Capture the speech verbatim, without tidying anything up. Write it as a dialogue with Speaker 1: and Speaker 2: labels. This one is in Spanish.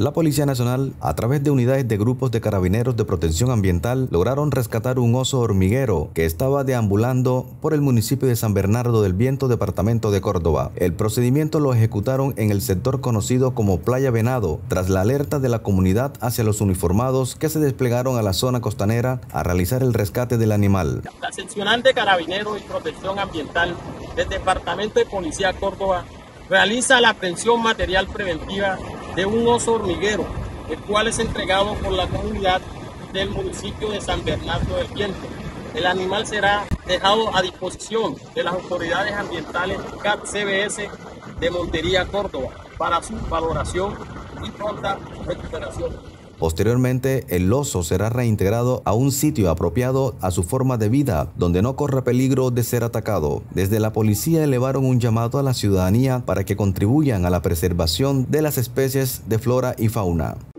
Speaker 1: La Policía Nacional, a través de unidades de grupos de carabineros de protección ambiental, lograron rescatar un oso hormiguero que estaba deambulando por el municipio de San Bernardo del Viento, departamento de Córdoba. El procedimiento lo ejecutaron en el sector conocido como Playa Venado, tras la alerta de la comunidad hacia los uniformados que se desplegaron a la zona costanera a realizar el rescate del animal.
Speaker 2: La seccional de Carabineros y Protección Ambiental del Departamento de Policía Córdoba realiza la aprehensión material preventiva de un oso hormiguero, el cual es entregado por la comunidad del municipio de San Bernardo del Viento. El animal será dejado a disposición de las autoridades ambientales C A T C B S de Montería, Córdoba, para su valoración y pronta recuperación.
Speaker 1: Posteriormente, el oso será reintegrado a un sitio apropiado a su forma de vida, donde no corre peligro de ser atacado. Desde la policía elevaron un llamado a la ciudadanía para que contribuyan a la preservación de las especies de flora y fauna.